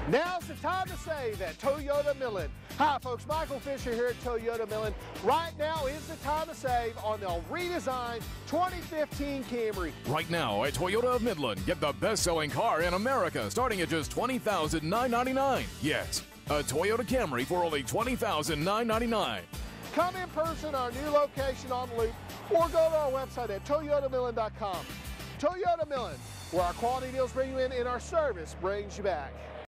Now's the time to save at Toyota Millen. Hi folks, Michael Fisher here at Toyota Millen. Right now is the time to save on the redesigned 2015 Camry. Right now at Toyota of Midland, get the best-selling car in America starting at just $20,999. Yes, a Toyota Camry for only $20,999. Come in person at our new location on Loop or go to our website at toyotamillen.com. Toyota Millen, where our quality deals bring you in and our service brings you back.